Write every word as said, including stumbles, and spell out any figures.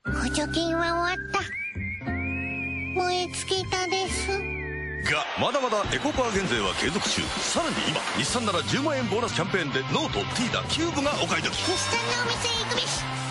補助金は終わった。燃え尽きたです。 がまだまだエコパー減税は継続中。さらに今日産ならじゅうまんえんボーナスキャンペーンでノート、ティーダ、キューブがお買い得。 日産のお店へ行くべし。